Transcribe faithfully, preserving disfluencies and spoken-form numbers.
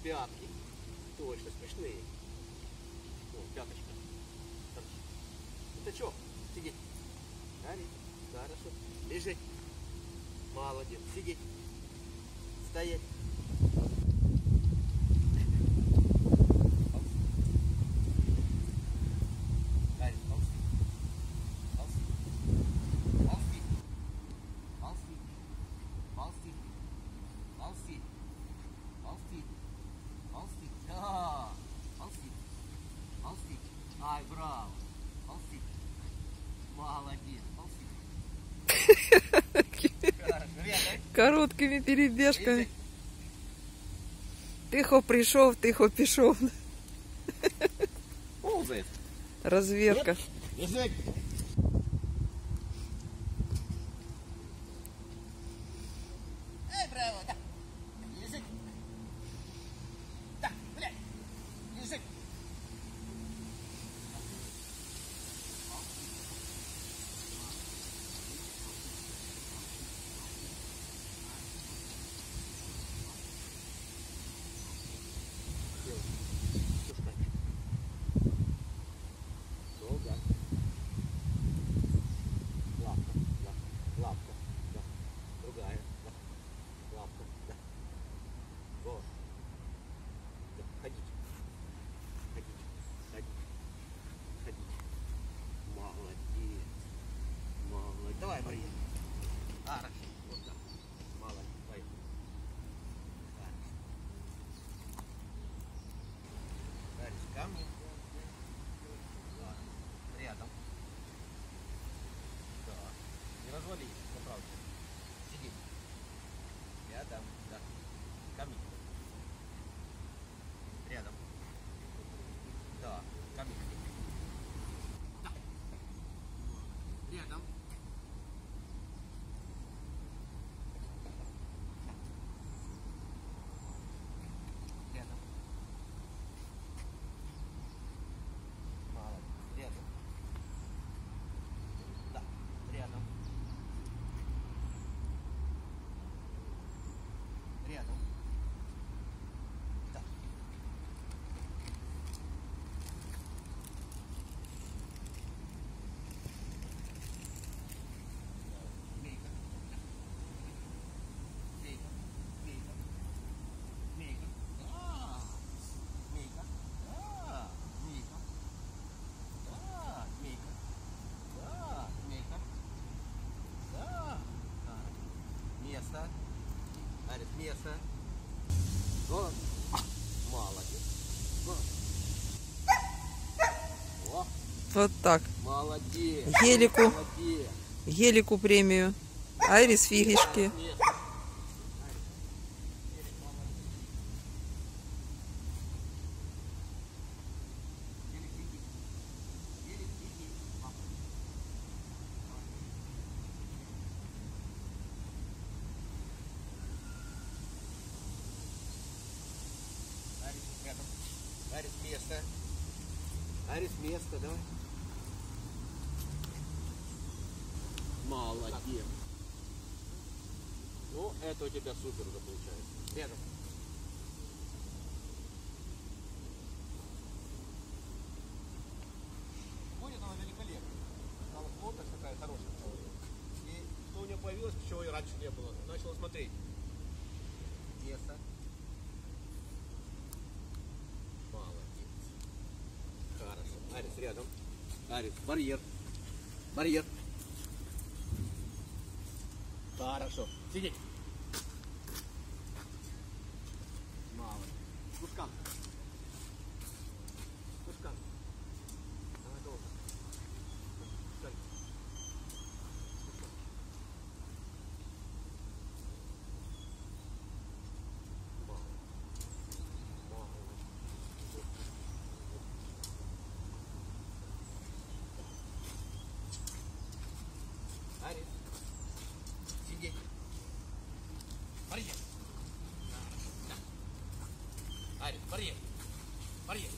Пятки. Точно, смешные. О, пяточка. Это что? Сидеть. Арис. Хорошо. Лежать. Молодец. Сидеть. Стоять. Арис, ползи. Ползи. Ползи. Ползи. Ползи. Ползи. Ползи. Ползи. Да. Ползи. Ползи. Ай, браво. Ползи. Молодец. Ползи. Короткими перебежками. Тихо пришел, тихо пішов. Ползает. Разведка. Лежать. Эй, браво, да. Лежать. Да, блядь. Лежать. Долго. Лапка, лапка, лапка, да. Другая, да. Лапка, да. Вот. Да. Ходите. Ходите. Ходите. Ходите. Молодец. Молодец. Давай, Мария. Хорошо. Вот так. Молодец. Поехали. Хорошо. Дальше ко мне. Рядом. Да. Не развали, поправьте. Сиди. Рядом, да. Ко мне. Рядом. Да. Ко мне. Да. Рядом. Рядом. Молодец. Рядом. Да. Рядом. Рядом. Да. Мейка. Мейка. Мейка. Мейка. Да. Мейка. Да. Мейка. Да. Мейка. Да. Мейка. Да. Место. Арис, место. Вот. Молодец. Вот. О, Вот так. молодец. Гелику. Молодец. Гелику премию. Айрис фигишки. Место. Арис, рядом. Арис, место. Арис, место, давай. Молодец. Ну, это у тебя супер уже получается. Рядом. Ходит она великолепно. Стала плотность такая хорошая. И что у нее появилось, чего и раньше не было. Начала смотреть. Место. Молодец. Хорошо. Арис рядом. Арис, барьер. Барьер. Хорошо. Сидеть. Молодец. Пушкан. Пушкан. Давай долго. Стой. Пушкан. Молодец. Молодец. Арис. Сидеть. Барьер. Да. Арис, барьер. Барьер.